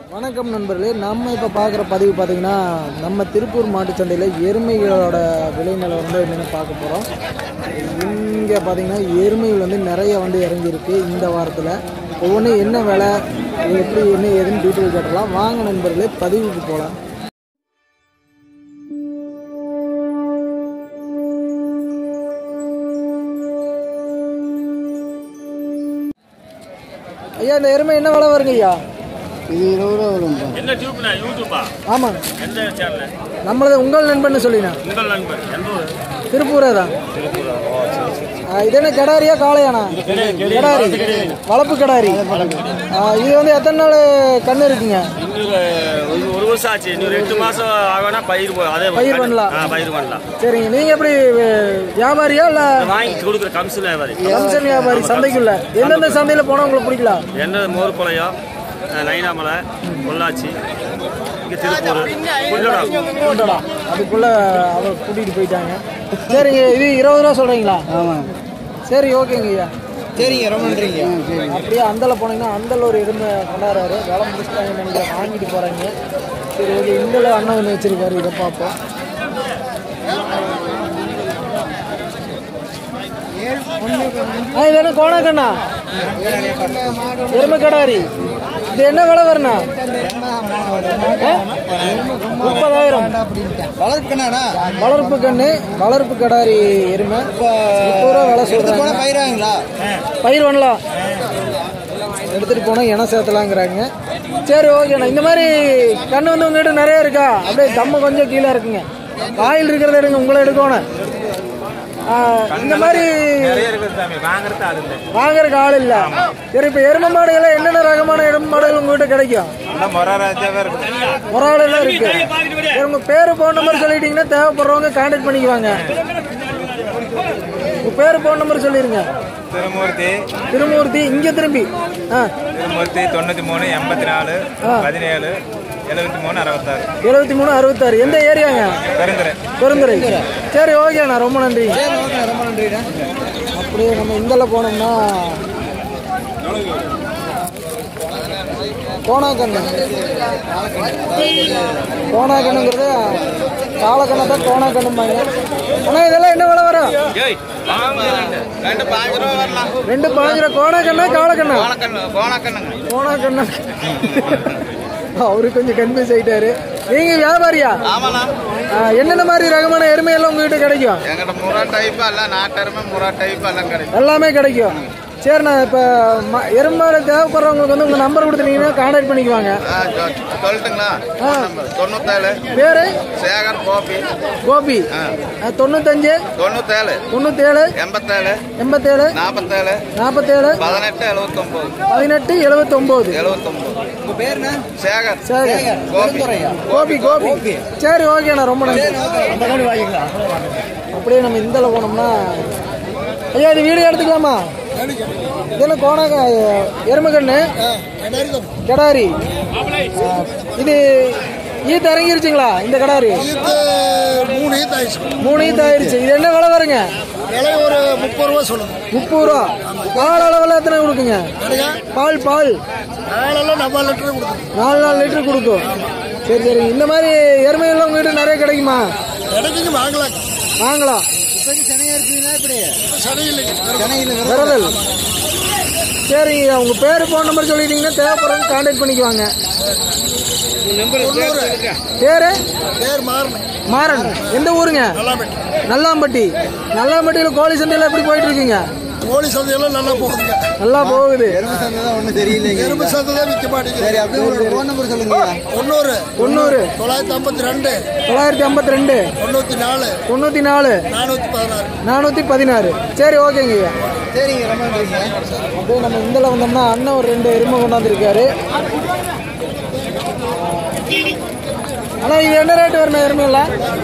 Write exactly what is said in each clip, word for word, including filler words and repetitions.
வணக்கம் நண்பர்களே, நம்ம இப்போ பார்க்குற பதிவு பார்த்திங்கன்னா நம்ம திருப்பூர் மாட்டுச் சந்தையில் எருமைகளோட விலை நிலவரம் வந்து என்னென்னு பார்க்க போகிறோம். இங்கே பார்த்திங்கன்னா எருமைகள் வந்து நிறைய வந்து இறங்கியிருக்கு இந்த வாரத்தில். ஒவ்வொன்றும் என்ன விலை, எப்படி என்ன ஏதுன்னு டீட்டெயில் கேட்டலாம். வாங்க நண்பர்களே, பதிவுக்கு போகலாம். ஐயா, இந்த எருமை என்ன விலை வருங்க ஐயா? இது இருபது ரூபா வரும். என்ன டியூப்னா யூடியூபா? ஆமாங்க. எந்த சேனல்? நம்மளது உங்கள் நண்பன் சொல்லினா. உங்கள் நண்பன் எந்த ஊர்? திருப்பூரா தான். திருப்பூரா. இது என்ன கடாரியா காளையானா? கடாரி, வளர்ப்பு கடாரி. இது வந்து எத்தனை நாள் கண்ணு இருக்குங்க? இன்னொரு ஒரு வருஷம் ஆச்சு. இன்னொரு எட்டு மாசம் ஆகனா பயிர் அதே பயிர் பண்ணலாம். பயிர் பண்ணலாம். சரிங்க. நீங்க எப்படி வியாபாரியா இல்ல வாங்கி கொடுக்குற கமிஷன் வியாபாரி? கமிஷன் வியாபாரி. சந்தைக்குள்ள எந்தெந்த சந்தையில போனா உங்களுக்கு பிடிக்கலாம்? என்ன மோர்பாளையம், நைனாமலை, பொள்ளாச்சி, இங்கே திருப்பூர், கொண்டடா. அதுக்குள்ள அவர் கூட்டிட்டு போயிட்டாங்க. சரிங்க. இது இருபது ரூபா சொல்றீங்களா? ஆமாம். சரி, ஓகேங்க ஐயா. சரிங்க, ரொம்ப நன்றிங்க. அப்படியே அந்தல போனீங்கன்னா அந்தல ஒரு எருமை கொண்டாடுறாரு. வேலை முடிச்சுட்டாங்க நினைக்கிறேன், வாங்கிட்டு போறாங்க. சரி, ஓகே. இந்தல அண்ணன் ஒன்று வச்சிருக்காரு, இதை பார்ப்போம். ஆ, இது என்ன கோணக்கண்ணா? எருமை கடாரி. இது என்ன விலை வருண்ணா? முப்பதாயிரம். வளர்ப்பு கண்ணா? வளர்ப்பு கண்ணு, வளர்ப்பு கடாரி எருமை. முப்பது ரூபா விலை சொல்றாங்க. பயிராங்களா? பயிர் பண்ணலாம், எடுத்துட்டு போனா இனம் சேர்த்தலாங்கிறாங்க. சரி, ஓகேண்ணா. இந்த மாதிரி கண்ணு வந்து உங்ககிட்ட நிறைய இருக்கா? அப்படியே தம்ம கொஞ்சம் கீழே இருக்குங்க. வாயில் இருக்கிறத எடுங்க, உங்களை எடுக்கணும். இந்த மாதிரி வாங்கறதுக்கு ஆள் இல்ல. சரி, இப்ப எரும மாடுகள் என்னென்ன ரகமான எரும மாடுகள் உங்ககிட்ட கிடைக்கும்? மொராடு எல்லாம் இருக்கு. உங்க பேரு போன் நம்பர் சொல்லிட்டீங்கன்னா தேவைப்படுறவங்க கான்டாக்ட் பண்ணிக்குவாங்க. உங்க பேரு போன் நம்பர் சொல்லிருங்க. திருமூர்த்தி. திருமூர்த்தி. இங்க திரும்பி திருமூர்த்தி தொண்ணூத்தி மூணு எண்பத்தி நாலு பதினேழு எழுபத்தி மூணு அறுபத்தாறு. எழுபத்தி மூணு அறுபத்தாறு. எந்த ஏரியாங்க? பெருந்துறை. பெருந்துறை. சரி, ஓகேண்ணா, ரொம்ப நன்றி. ரொம்ப நன்றிண்ணா. அப்படியே நம்ம இந்தல போனோம்னா கோணாக்கண்ணு. கோணாக்கண்ணுங்கிறது காலக்கண்ணை தான் கோணாக்கண்ணும்பாங்க. ஆனால் இதெல்லாம் என்ன விலை வரும்? ரெண்டு பாஞ்சு ரூபா. கோணாக்கண்ணா காலக்கண்ணா? கோணாக்கண்ணா. அவரு கொஞ்சம் கன்ஃபியூஸ் ஆயிட்டாரு. நீங்க வியாபாரியா? என்னென்ன மாதிரி ரகமான எருமை எல்லாம் உங்ககிட்ட கிடைக்கும்? எல்லாமே கிடைக்கும். சரிண்ணா. இப்போ எருமாடு தேவைப்படுறவங்களுக்கு வந்து உங்க நம்பர் கொடுத்துட்டீங்கன்னா கான்டாக்ட் பண்ணிக்குவாங்க. பேரு சேகர் கோபி. கோபி. தொண்ணூத்தஞ்சு தொண்ணூத்தேழு தொண்ணூத்தேழு எண்பத்தேழு எண்பத்தேழு நாற்பத்தேழு நாற்பத்தேழு பதினெட்டு எழுபத்தி ஒன்பது பதினெட்டு எழுபத்தி ஒன்பது எழுபத்தி ஒன்பது. பேருண்ணா? சேகர். சேகர். கோபி. கோபி கோபி. சரி, ஓகேண்ணா, ரொம்ப நன்றி. அப்படியே நம்ம இந்தல போனோம்னா ஐயா, இது வீடியோ எடுத்துக்கலாமா? இதெல்லாம் கோணாக்க எருமை கண்ணு கடாரி. இது ஈத்து இறங்கிருச்சுங்களா? இந்த கடாரி மூணு ஈத்து ஆயிடுச்சு. இது என்ன விலை வருங்க? ஒரு முப்பது ரூபா சொல்லுங்க. முப்பது ரூபா. பால் அளவில் எத்தனை கொடுக்குங்க? பால் பால் நாலெல்லாம் நாலு லிட்டர் கொடுக்கும். நாலு நாலு லிட்டர் கொடுக்கும். சரி சரி. இந்த மாதிரி எருமைகள்லாம் உங்ககிட்ட நிறைய கிடைக்குமா? கிடைக்குங்க, வாங்கலாம். வாங்கலாம். விரதல். சரி, அவங்க பேரு போன் நம்பர் சொல்லிட்டீங்கன்னா தேவைப்படுறவங்க கான்டாக்ட் பண்ணிக்குவாங்க. பேரு மாறன். எந்த ஊருங்க? நல்லாம்பட்டி. நல்லாம்பட்டியில கோழி சந்தையில எப்படி போயிட்டு இருக்கீங்க? கோழி சந்தையெல்லாம் நல்லா போகுதுங்க. நல்லா போகுது. ஒன்றும் தெரியல. எருமை சந்தை தான் விற்க மாட்டேங்குது. ஃபோன் நம்பர் சொல்லுங்க. தொண்ணூறு தொண்ணூறு தொள்ளாயிரத்தி ஐம்பத்தி ரெண்டு தொள்ளாயிரத்தி ஐம்பத்தி ரெண்டு தொண்ணூத்தி நாலு தொண்ணூத்தி நாலு நானூத்தி பதினாறு நானூத்தி பதினாறு. சரி, ஓகேங்க ஐயா. சரிங்க, ரொம்ப நன்றிங்க. அப்படியே நம்ம இந்தல வந்தோம்னா அண்ணன் ஒரு ரெண்டு எருமை கொண்டாந்துருக்காரு. ஆனா இது என்ன ரேட்டு வரணும் எருமையில?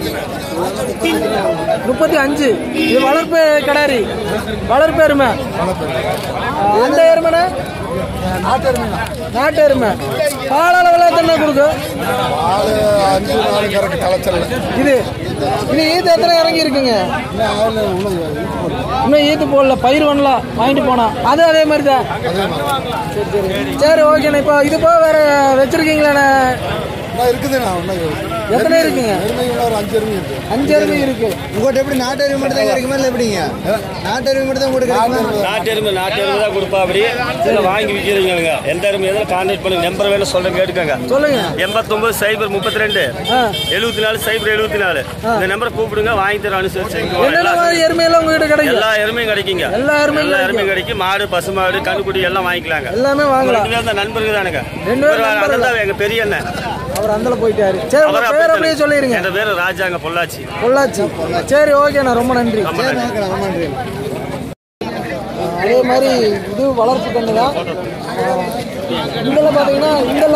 முப்பத்தி அஞ்சு. இது வளர்ப்பு கடாரி, வளர்ப்பு எருமை. அந்த எருமைனா நாட்டு எருமை. பால் அளவில் எத்தனை கொடுக்கும்? அஞ்சு நாலு கரெக்ட் கலைச்சல். இது இது ஈத்து எத்தனை இறங்கி இருக்குங்க? இன்னும் ஈத்து போடல, பயிர் பண்ணலாம் வாங்கிட்டு போனா அது அதே மாதிரி தான். சரி சரி சரி ஓகேண்ணா. இப்போ இது போக வேற வச்சிருக்கீங்களாண்ணா? இருக்குதுண்ணா. எத்தனை இருக்குங்க? ஒரு அஞ்சு எருமை இருக்கு. அஞ்சு எருமை இருக்கு. உங்கள்கிட்ட எப்படி நாட்டு எருமை மட்டும் தான் கிடைக்குமா இல்லை எப்படிங்க? நாட்டு எருமை மட்டும் தான் கொடுக்குறாங்க. நாட்டு எருமை நாட்டு எருமை தான் கொடுப்பா. அப்படி இதில் வாங்கி விற்கிறீங்க. எந்த எருமை எதில் கான்டாக்ட் பண்ணி நம்பர் வேலை சொல்கிறேன் கேட்டுக்கோங்க. சொல்லுங்க. எண்பத்தொம்பது சைபர் முப்பத்தி ரெண்டு எழுபத்தி நாலு சைபர் எழுபத்தி நாலு இந்த நம்பரை கூப்பிடுங்க, வாங்கி தர அனுசரிச்சு. என்னென்ன மாதிரி எருமையெல்லாம் உங்ககிட்ட கிடைக்கும்? எல்லா எருமையும் கிடைக்குங்க. எல்லா எருமையும் எல்லா எருமையும் கிடைக்கும். மாடு, பசு மாடு, கண்ணுக்குட்டி எல்லாம் வாங்கிக்கலாங்க. எல்லாமே வாங்கலாம். ரெண்டு பேரும் நண்பர்கள் தானுங்க. ரெண்டு பேரும் அதான் எங்க பெரிய அண்ணன். அவர் அந்தல போயிட்டாரு. சரி உங்க பேர் அப்படியே சொல்லிருங்க. என் பேரு ராஜாங்க, பொள்ளாச்சி. பொள்ளாச்சி. சரி ஓகேண்ணா, ரொம்ப நன்றி. ரொம்ப நன்றி. அதே மாதிரி இது வளர்ப்பு கண்ணு தான். இந்தல பாத்தீங்கன்னா இந்தல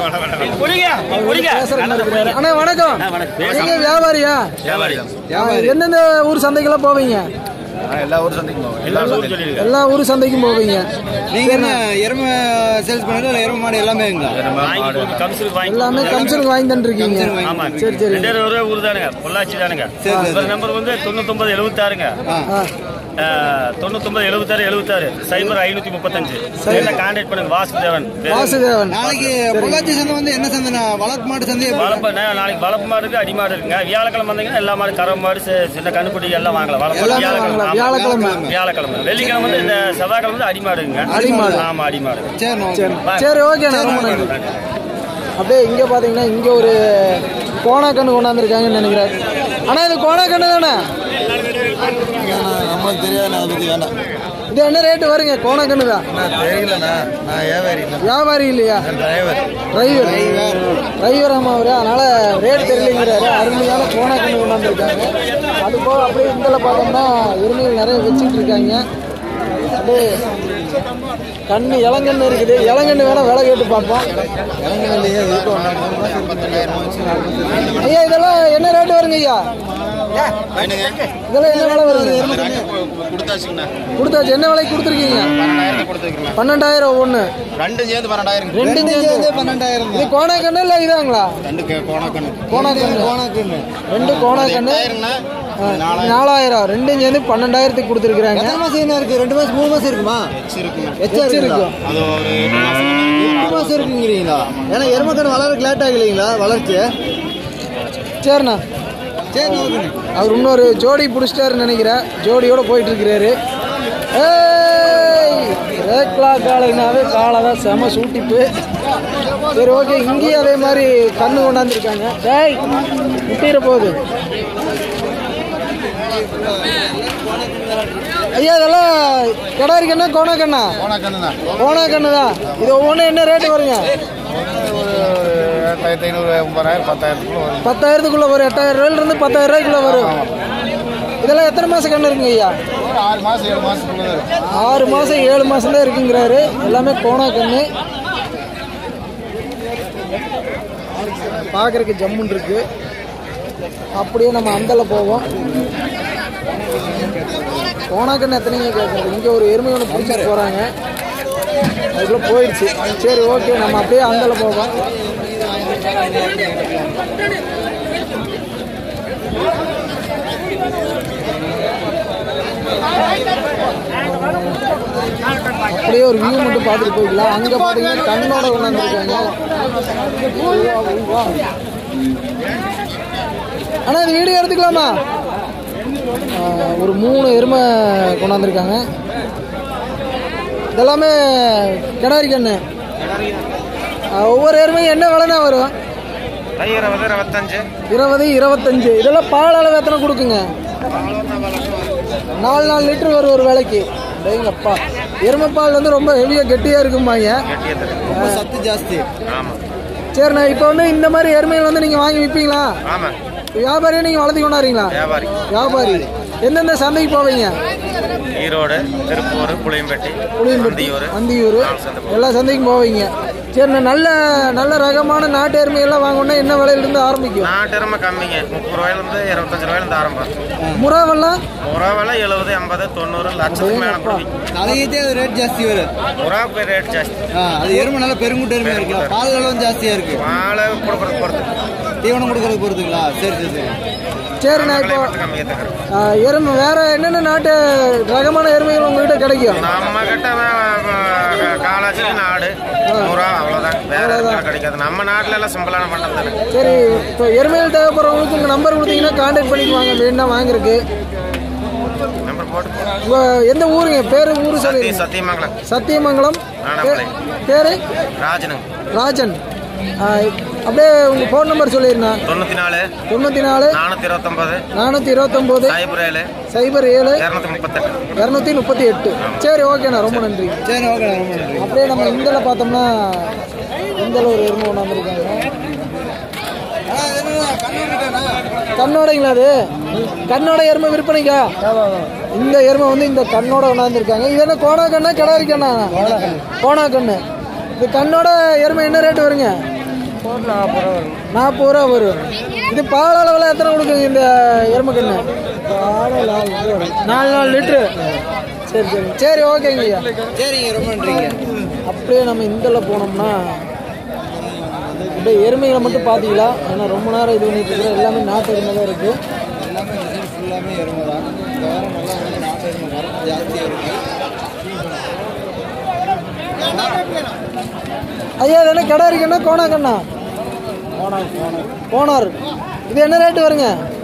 அண்ணா வணக்கம். நீங்க வியாபாரியா? எந்தெந்த ஊர் சந்தைக்கெல்லாம் போவீங்க? எல்லா ஊர் சந்தைக்கும் போவோம். எல்லா ஊர் சொல்லிருக்கேன். எல்லா ஊர் சந்தைக்கும் போவீங்க. நீங்க என்ன எருமை சேல்ஸ் பண்ணுறது இல்லை எருமை மாடு எல்லாமே எல்லாமே கமிஷனுக்கு வாங்கி தந்துட்டு இருக்கீங்க? சரி சரி. ஒரே ஊர் தானுங்க, பொள்ளாச்சி தானுங்க. நம்பர் வந்து தொண்ணூத்தொன்பது எழுபத்தி ஆறுங்க தொண்ணூத்தொன்பது எழுபத்தாறு எழுபத்தாறு சைபர் ஐநூத்தி முப்பத்தஞ்சு. கான்டாக்ட் பண்ணுங்க. வாசுதேவன். வாசுதேவன். நாளைக்கு பொள்ளாச்சி சந்தை வந்து என்ன சந்தை? வளர்ப்பு மாடு சந்தை. வளர்ப்பு நாளைக்கு வளர்ப்பு மாடு இருக்கு, அடி மாடு இருக்குங்க. வியாழக்கிழமை வந்தீங்கன்னா எல்லா மாடு, கறவை மாடு, சின்ன கண்ணுக்குட்டி எல்லாம் வாங்கலாம். வியாழக்கிழமை வியாழக்கிழமை வெள்ளிக்கிழமை வந்து இந்த செவ்வாய்க்கிழமை வந்து அடி மாடுங்க. அடி மாடு. ஆமா அடி மாடு. சரி ஓகே. அப்படியே இங்க பாத்தீங்கன்னா இங்க ஒரு கோணா கண்ணு கொண்டாந்துருக்காங்கன்னு நினைக்கிறேன். ஆனா இது கோணா கண்ணு தானே? நம்மளுக்கு தெரியாது, அதை பத்தி வேண்டாம். இது என்ன ரேட்டு வருங்க? கோணா கண்ணு தான். தெரியலண்ணா, நான் வியாபாரி இல்லை. வியாபாரி இல்லையா? டிரைவர். டிரைவர் டிரைவர் ஆமா அவரு. அதனால ரேட் தெரியலங்கிறாரு. அருமையான கோணா கண்ணு கொண்டாந்துருக்காங்க. அது போக அப்படியே இந்தல பார்த்தோம்னா எருமைகள் நிறைய வச்சுட்டு இருக்காங்க. அப்படியே கண்ணு இளங்கண்ணு இருக்குது. இளங்கண்ணு வேணா விலை கேட்டு பார்ப்போம். ஐயா இதெல்லாம் என்ன ரேட்டு வருங்க ஐயா? இதெல்லாம் என்ன விலை வருங்க? கொடுத்தாச்சு. என்ன விலைக்கு கொடுத்துருக்கீங்க? பன்னெண்டாயிரம் ஒண்ணு. ரெண்டு சேர்ந்து பன்னெண்டாயிரம். ரெண்டு சேர்ந்து பன்னெண்டாயிரம். இது கோணா கண்ணு இல்ல இதாங்களா? கோணா கண்ணு. கோணா கண்ணு. கோணா கண்ணு. ரெண்டு கோணா கண்ணு நாலாயிரம். ரெண்டும் சேர்ந்து பன்னெண்டாயிரத்துக்கு கொடுத்துருக்காங்க. எத்தனை மாசம் இருக்கு? ரெண்டு மாசம் மூணு மாசம் இருக்குமா? இருக்கும். எட்டு மாசம் இருக்குங்கிறீங்களா? ஏன்னா எருமக்கண்ணு வளர்றதுக்கு லேட் ஆகலைங்களா வளர்ச்சி? சரிண்ணா. சரி அவர் இன்னொரு ஜோடி பிடிச்சிட்டாருன்னு நினைக்கிறேன். ஜோடியோட போயிட்டு இருக்கிறாரு. ரேக்லா காலைனாவே காலை தான் செம சூட்டிப்பு. சரி ஓகே. இங்கேயும் அதே மாதிரி கண்ணு கொண்டாந்துருக்காங்க. டேய் முட்டிட போகுது ஐயா. இதெல்லாம் கிடாரி கண்ணா கோணா கண்ணா? கோணா கண்ணு தான். இது ஒவ்வொன்றும் என்ன ரேட்டு வருங்க? எட்டாயிரத்தி ஐநூறு ஒன்பதாயிரம் பத்தாயிரத்துக்குள்ள வரும். பத்தாயிரத்துக்குள்ள வரும். எட்டாயிரம் ரூபாயில இருந்து பத்தாயிரம் ரூபாய்க்குள்ள வரும். இதெல்லாம் எத்தனை மாசம் கண்ணு இருக்குங்க ஐயா? ஆறு மாசம் ஏழு மாசத்துக்குள்ள இருக்கு. ஆறு மாசம் ஏழு மாசம் தான் இருக்குங்கிறாரு. எல்லாமே கோணா கண்ணு. பார்க்கறதுக்கு ஜம்முன் இருக்கு. அப்படியே நம்ம அந்தல போவோம். கோணா கண்ணு எத்தனைங்க கேட்கறது? இங்கே ஒரு எருமை ஒன்று பிடிச்சிட்டு போகிறாங்க. அதுக்குள்ளே போயிடுச்சு. சரி ஓகே. நம்ம அப்படியே அந்தல போவோம். அப்படியே ஒரு வியூ மட்டும் பார்த்துட்டு போய்க்கலாம். அங்கே பார்த்தீங்கன்னா கண்ணோட கொண்டாந்துருக்காங்க. ஆனால் இது வீடியோ எடுத்துக்கலாமா? ஒரு மூணு எருமை கொண்டாந்துருக்காங்க. இதெல்லாமே கிடாரி கண்ணு. ஒவ்வொரு எருமையும் என்ன விலைனா வரும்? இருபது இருபத்தஞ்சு இருபது இருபத்தஞ்சு. இதெல்லாம் பால் அளவு எத்தனை கொடுக்குங்க? நாலு நாலு லிட்டர் வரும் ஒரு வேலைக்கு. டேங்கப்பா. எருமை பால் வந்து ரொம்ப ஹெவியாக கெட்டியாக இருக்குமாங்க. சத்து ஜாஸ்தி. சரிண்ணா. இப்போ வந்து இந்த மாதிரி எருமைகள் வந்து நீங்கள் வாங்கி விற்பீங்களா? வியாபாரியை நீங்கள் வளர்த்தி கொண்டாடுறீங்களா? வியாபாரி. வியாபாரி. எந்தெந்த சந்தைக்கு போவீங்க? ஈரோடு, திருப்பூர், புளியம்பட்டி, புளியம்பட்டி, அந்தியூர் எல்லா சந்தைக்கும் போவீங்க. சரிண்ணா. நல்ல நல்ல ரகமான நாட்டு எருமையெல்லாம் வாங்கணும்னா என்ன விலையிலிருந்து ஆரம்பிக்கும்? நாட்டு எருமை கம்மிங்க. முப்பது ரூபாயிலிருந்து இருபத்தஞ்சு ரூபாயிலிருந்து ஆரம்பம். முறாவெல்லாம்? முறாவெல்லாம் எழுபது எண்பது தொண்ணூறு லட்சத்துக்கு மேலே தலையீட்டே அது ரேட் ஜாஸ்தி வரும். முறாவுக்கு ரேட் ஜாஸ்தி. அது எருமை நல்லா பெருங்குட்டு எருமையாக இருக்கு. பால் அளவும் ஜாஸ்தியாக இருக்கு. பாலை கொடுக்கறது பொறுத்து, தீவனம் கொடுக்கறது பொறுத்துங்களா? சரி சரி சரி. சரிண்ணா. இப்போ எருமை வேற என்னென்ன நாட்டு ரகமான எருமைகள் உங்ககிட்ட கிடைக்கும்? நம்ம கிட்ட காலாச்சி நாடு நூறா அவ்வளோதான், வேற எதுவும் கிடைக்காது. நம்ம நாட்டில் எல்லாம் சிம்பிளான பண்டம் தானே. சரி, இப்போ எருமைகள் தேவைப்படுறவங்களுக்கு உங்கள் நம்பர் கொடுத்தீங்கன்னா கான்டாக்ட் பண்ணிக்குவாங்க வேணும்னா வாங்குறதுக்கு. நம்பர் போட்டு எந்த ஊருங்க? பேரு ஊரு சொல்லி. சத்தியமங்கலம். சத்தியமங்கலம். பேரு ராஜனுங்க. ராஜன். அப்படியே உங்க போன் நம்பர் சொல்லிருந்தா. தொண்ணூத்தி நாலு தொண்ணூத்தி நாலு நானூத்தி இருபத்தொன்பது நானூத்தி இருபத்தொன்பது சைபர் ஏழு சைபர் ஏழு இருநூத்தி முப்பத்தெட்டு இருநூத்தி முப்பத்தி எட்டு. சரி, ஓகேண்ணா, ரொம்ப நன்றி. சரி, ஓகே, ரொம்ப நன்றி. அப்படியே நம்ம இந்தில் பார்த்தோம்னா இந்தில் ஒரு எருமை ஒன்று வந்திருக்காங்க. கண்ணோடைங்களா? அது கண்ணோட எருமை விற்பனைக்கா? இந்த எருமை வந்து இந்த கண்ணோட கொண்டாந்துருக்காங்க. இது என்ன கோணா கண்ணா கிடாரி கண்ணா? கோணா கண்ணு. இது கண்ணோட எருமை என்ன ரேட்டு வருங்க? நாற்பது ரூபா வரும். இது பால் அளவில் எத்தனை கொடுக்குங்க இந்த எருமை கண்ணு? நாலு நாலு லிட்ரு. சரி சரி சரி ஓகேங்க ஐயா. சரிங்க, ரொம்ப நன்றிங்க. அப்படியே நம்ம இந்தில் போனோம்னா அப்படியே எருமைகளை மட்டும் பார்த்தீங்களா? ஏன்னா ரொம்ப நேரம் இது பண்ணிட்டு இருக்கிற எல்லாமே நாட்டு எருமை தான் இருக்குது. எல்லாமே டிசைன் ஃபுல்லாமே எருமை தான். இந்த வாரம் நல்லா வந்து நாட்டு எருமை வரப்பு ஜாஸ்தியாக இருக்குது. ஐயா, இது என்ன கடை இருக்குன்னா கோணா கண்ணா? கோனார். இது என்ன ரேட்டு வருங்க?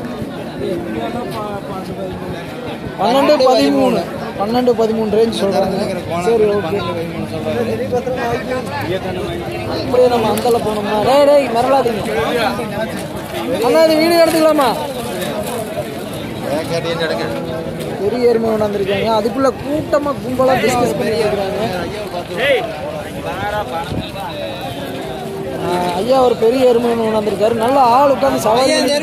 பன்னெண்டு பதிமூணு பன்னெண்டு பதிமூணு ரேஞ்ச் சொல்கிறாங்க. சரி, ஓகே. அப்படியே நம்ம அந்தல போனோம்னா டே டேய் மறலாதீங்க அண்ணா, இது வீடியோ எடுத்துக்கலாமா? பெரிய எருமை கொண்டாந்துருக்காங்க. அதுக்குள்ள கூட்டமாக கும்பலாக டிஸ்கஸ் பண்ணி இருக்கிறாங்க. ஐயா ஒரு பெரிய எருமை கொண்டாந்துருக்காரு. நல்ல ஆள் உட்காந்து சவாரி இருக்கு.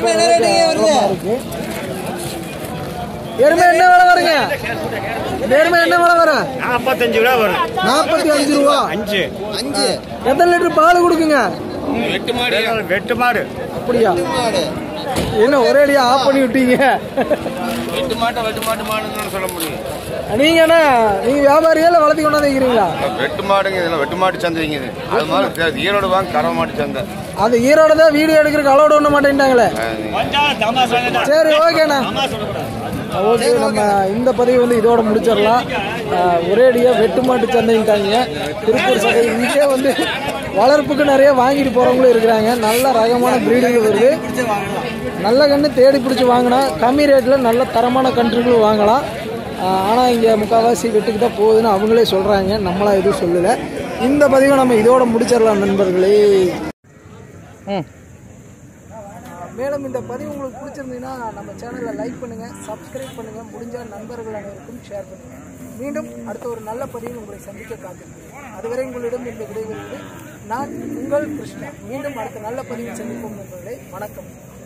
எருமை என்ன விலை வருங்க? எருமை என்ன விலை வரும்? நாற்பத்தஞ்சு ரூபா வரும். நாற்பத்தி அஞ்சு ரூபா. அஞ்சு அஞ்சு எத்தனை லிட்டர் பால் கொடுக்குங்க? வெட்டு மாடு. வெட்டு மாடு. அப்படியா? என்ன ஒரே அடியா ஆஃப் பண்ணி விட்டீங்க? வெட்டு மாட்டை வெட்டு மாட்டு மாடுன்னு சொல்ல முடியும். நீங்க என்ன நீங்க வியாபாரியா இல்ல வளர்த்தி கொண்டாந்து வைக்கிறீங்களா? வெட்டு மாடுங்க, இதெல்லாம் வெட்டு மாட்டு சந்தைங்க. இது அது மாதிரி ஈரோடு வாங்க கறவை மாட்டு சந்தை. அது ஈரோடு தான். வீடியோ எடுக்கிறதுக்கு அலோடு ஒண்ணு மாட்டேன்ட்டாங்களே. சரி, ஓகேண்ணா. ஓகே, நம்ம இந்த பதிவு வந்து இதோட முடிச்சிடலாம். ஒரேடியாக வெட்டு மாட்டு சந்தைட்டாங்க திருப்பூர் சந்தை. இங்கே வந்து வளர்ப்புக்கு நிறைய வாங்கிட்டு போகிறவங்களும் இருக்கிறாங்க. நல்ல ரகமான பிரீடுகள் வருது. நல்ல கன்று தேடி பிடிச்சி வாங்கினா கம்மி ரேட்டில் நல்ல தரமான கன்றுகளும் வாங்கலாம். ஆனால் இங்கே முக்கால்வாசி வெட்டுக்கு தான் போகுதுன்னு அவங்களே சொல்கிறாங்க. நம்மளாம் எதுவும் சொல்லலை. இந்த பதிவை நம்ம இதோட முடிச்சிடலாம் நண்பர்களே. ம் மேலும் இந்த பதிவு உங்களுக்கு பிடிச்சிருந்தீங்கன்னா நம்ம சேனலை லைக் பண்ணுங்கள், சப்ஸ்கிரைப் பண்ணுங்கள், முடிஞ்சால் நண்பர்கள் அனைவருக்கும் ஷேர் பண்ணுங்கள். மீண்டும் அடுத்த ஒரு நல்ல பதிவில் உங்களை சந்திக்க காத்திருக்கிறேன். அதுவரை உங்களிடம் இந்த விடைபெறுவது நான் உங்கள் கிருஷ்ணா. மீண்டும் அடுத்த நல்ல பதிவில் சந்திப்போம் நண்பர்களே. வணக்கம்.